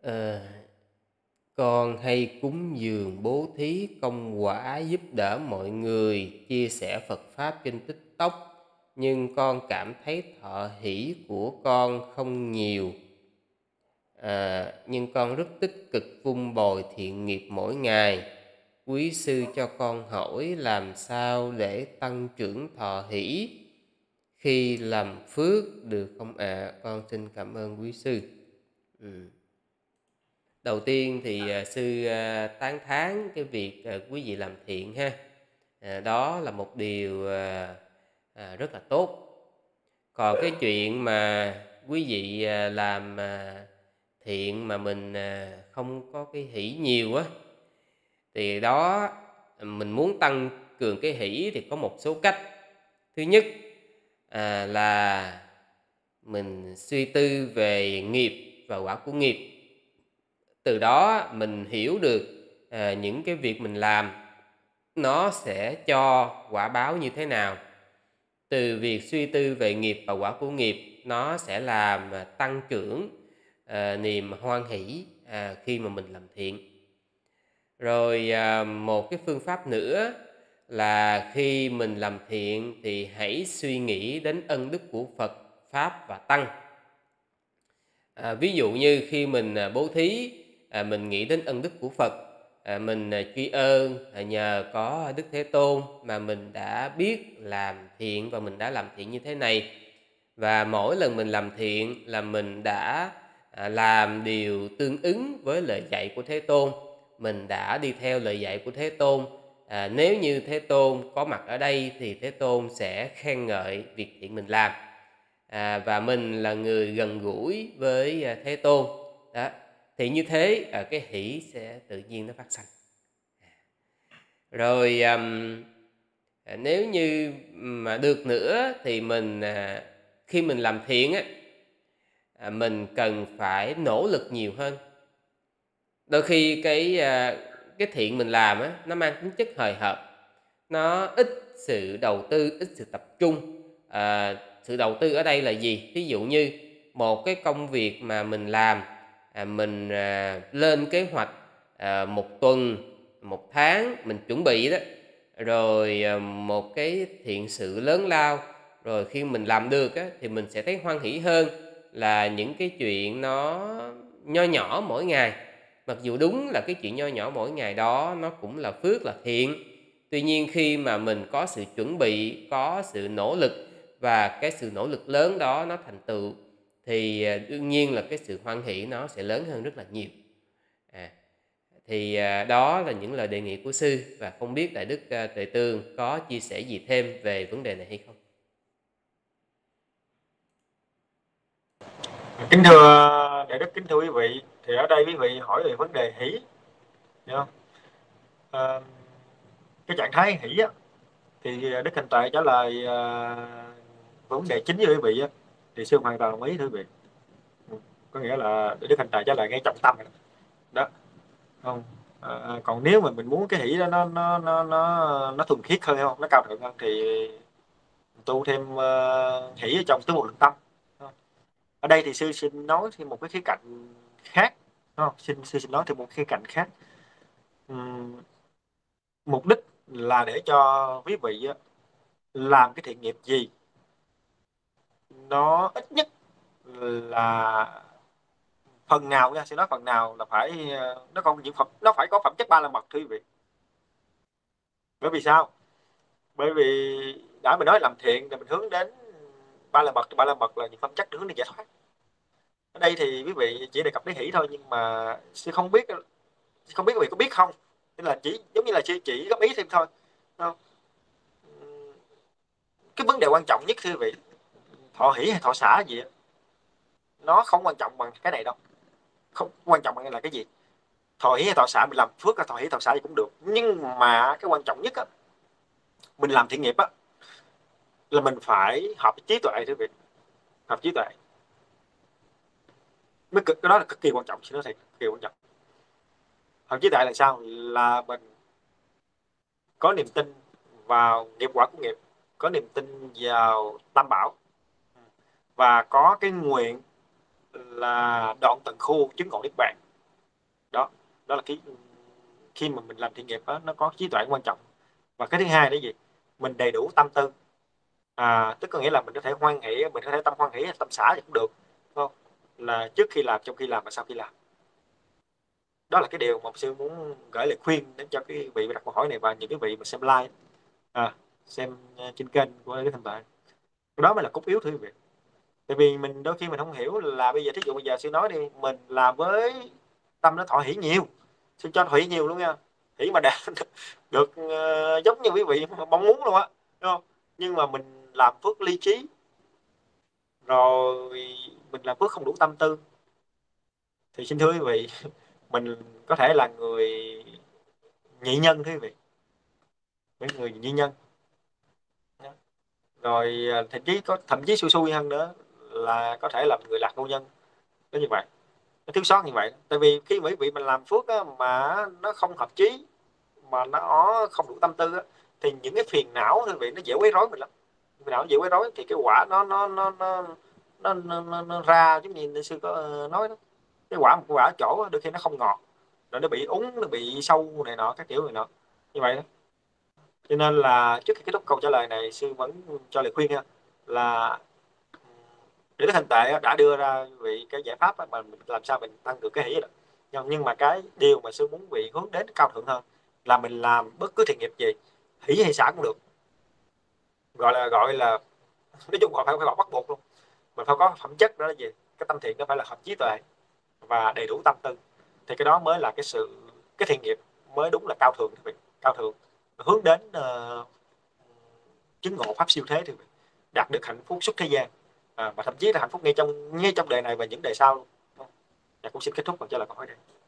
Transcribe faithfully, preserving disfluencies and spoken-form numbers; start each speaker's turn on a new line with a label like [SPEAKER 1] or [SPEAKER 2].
[SPEAKER 1] Ờ, con hay cúng dường bố thí công quả giúp đỡ mọi người, chia sẻ Phật Pháp trên TikTok, nhưng con cảm thấy thọ hỷ của con không nhiều. À, nhưng con rất tích cực vun bồi thiện nghiệp mỗi ngày. Quý sư cho con hỏi làm sao để tăng trưởng thọ hỷ khi làm phước được không ạ? À? Con xin cảm ơn quý sư. Ừ. Đầu tiên thì à, sư à, tán thán cái việc à, quý vị làm thiện ha. À, đó là một điều à, à, rất là tốt. Còn cái chuyện mà quý vị à, làm à, thiện mà mình à, không có cái hỷ nhiều á, thì đó mình muốn tăng cường cái hỷ thì có một số cách. Thứ nhất à, là mình suy tư về nghiệp và quả của nghiệp. Từ đó mình hiểu được à, những cái việc mình làm nó sẽ cho quả báo như thế nào. Từ việc suy tư về nghiệp và quả của nghiệp, nó sẽ làm tăng trưởng à, niềm hoan hỷ à, khi mà mình làm thiện. Rồi à, một cái phương pháp nữa là khi mình làm thiện thì hãy suy nghĩ đến ân đức của Phật, Pháp và Tăng. À, ví dụ như khi mình à, bố thí, à, mình nghĩ đến ân đức của Phật, à, mình à, tri ân à, nhờ có Đức Thế Tôn mà mình đã biết làm thiện và mình đã làm thiện như thế này. Và mỗi lần mình làm thiện là mình đã à, làm điều tương ứng với lời dạy của Thế Tôn. Mình đã đi theo lời dạy của Thế Tôn. À, nếu như Thế Tôn có mặt ở đây thì Thế Tôn sẽ khen ngợi việc thiện mình làm. À, và mình là người gần gũi với à, Thế Tôn đó, thì như thế à, cái hỷ sẽ tự nhiên nó phát sanh. Rồi um, à, nếu như mà được nữa thì mình à, khi mình làm thiện á, à, mình cần phải nỗ lực nhiều hơn. Đôi khi cái à, cái thiện mình làm á, nó mang tính chất hời hợt, nó ít sự đầu tư, ít sự tập trung. À, sự đầu tư ở đây là gì? Ví dụ như một cái công việc mà mình làm, à, mình à, lên kế hoạch à, một tuần, một tháng mình chuẩn bị đó, rồi à, một cái thiện sự lớn lao, rồi khi mình làm được á, thì mình sẽ thấy hoan hỷ hơn là những cái chuyện nó nho nhỏ mỗi ngày. Mặc dù đúng là cái chuyện nho nhỏ mỗi ngày đó nó cũng là phước, là thiện. Tuy nhiên khi mà mình có sự chuẩn bị, có sự nỗ lực và cái sự nỗ lực lớn đó nó thành tựu thì à, đương nhiên là cái sự hoan hỷ nó sẽ lớn hơn rất là nhiều. À, thì à, đó là những lời đề nghị của sư, và không biết Đại Đức à, Tuệ Tường có chia sẻ gì thêm về vấn đề này hay không?
[SPEAKER 2] Kính thưa Đại Đức, kính thưa quý vị, thì ở đây quý vị hỏi về vấn đề hỷ, hiểu không? À, cái trạng thái hỷ á, thì Đức Hành Tuệ trả lời à, vấn đề chính với quý vị á, thì sư hoàn toàn đồng ý thưa quý vị. Có nghĩa là Đức Hành Tuệ trả lời ngay trọng tâm đó, đó không? À, còn nếu mà mình muốn cái hỷ đó nó nó nó nó nó thuần khiết hơn, không, nó cao thượng hơn, thì tu thêm uh, hỷ ở trong tứ một lượng tâm. Ở đây thì sư xin nói thêm một cái khía cạnh khác, không? Xin sư xin nói thêm một khía cạnh khác. Uhm, mục đích là để cho quý vị làm cái thiện nghiệp gì nó ít nhất là phần nào nha, sẽ nói phần nào là phải nó còn những phẩm, nó phải có phẩm chất ba la mật thưa quý vị. Bởi vì sao? Bởi vì đã mình nói làm thiện thì mình hướng đến ba la mật, ba la mật là những phẩm chất hướng đến giải thoát. Ở đây thì quý vị chỉ đề cập đến hỷ thôi, nhưng mà sư không biết không biết quý vị có biết không, nên là chỉ giống như là sư chỉ góp ý thêm thôi, không? Cái vấn đề quan trọng nhất thưa quý vị, thọ hỷ hay thọ xả gì á, nó không quan trọng bằng cái này đâu. Không quan trọng bằng là cái gì, thọ hỷ hay thọ xả, mình làm phước là thọ hỷ thọ xả gì cũng được, nhưng mà cái quan trọng nhất á, mình làm thiện nghiệp á, là mình phải hợp trí tuệ thưa quý vị, hợp trí tuệ. Mới cực, cái đó là cực kỳ quan trọng, xin nói thiệt, cực kỳ quan trọng. Hợp trí tuệ là sao? Là mình có niềm tin vào nghiệp quả của nghiệp, có niềm tin vào tam bảo, và có cái nguyện là đoạn tận khu chứng ngộ niết bàn. Đó là cái khi mà mình làm thiện nghiệp đó, nó có trí tuệ quan trọng. Và cái thứ hai là gì? Mình đầy đủ tâm tư. À, tức có nghĩa là mình có thể hoan hỷ, mình có thể tâm hoan hỷ hay tâm xả thì cũng được, đúng không? Là trước khi làm, trong khi làm và sau khi làm. Đó là cái điều mà sư muốn gửi lời khuyên đến cho cái vị đặt câu hỏi này và những cái vị mà xem live, à, xem ờ, trên kênh của cái Thành Tài. Đó mới là cốt yếu, thưa quý vị. Tại vì mình đôi khi mình không hiểu là bây giờ, thí dụ bây giờ sư nói đi, mình làm với tâm nó thọ hỷ nhiều, sư cho hỷ nhiều luôn nha, hỷ mà đạt được uh, giống như quý vị mong muốn luôn á, đúng không? Nhưng mà mình làm phước ly trí, rồi mình làm phước không đủ tâm tư, thì xin thưa quý vị, mình có thể là người nhị nhân, thưa quý vị, mấy người nhị nhân. Rồi à, thậm chí có thậm chí xui xui hơn nữa là có thể là người lạc vô nhân. Nó như vậy, nó thiếu sót như vậy. Tại vì khi quý vị mình làm phước á, mà nó không hợp chí, mà nó không đủ tâm tư á, thì những cái phiền não, quý vị, nó dễ quấy rối mình lắm. Phiền não dễ quấy rối thì cái quả nó nó nó nó nó, nó, nó, nó ra giống như sư có ờ, nói đó. Cái quả, một cái quả ở chỗ á, đôi khi nó không ngọt, rồi nó bị úng, nó bị sâu này nọ các kiểu này nọ, như vậy đó. Cho nên là trước khi kết thúc câu trả lời này, sư vẫn cho lời khuyên nha, là để đức hình tệ đã đưa ra vị cái giải pháp mà mình làm sao mình tăng được cái hỷ đó. Nhưng mà cái điều mà sư muốn vị hướng đến cao thượng hơn là mình làm bất cứ thiện nghiệp gì, hỷ hay xả cũng được, gọi là gọi là nói chung là phải phải bắt buộc luôn. Mình phải có phẩm chất, đó là gì? Cái tâm thiện nó phải là hợp trí tuệ và đầy đủ tâm tư, thì cái đó mới là cái sự, cái thiện nghiệp mới đúng là cao thượng, cao thượng, hướng đến uh, chứng ngộ pháp siêu thế, thì đạt được hạnh phúc suốt thế gian, à, và thậm chí là hạnh phúc ngay trong ngay trong đời này và những đời sau luôn. Dạ, cũng xin kết thúc bằng cho là câu hỏi này.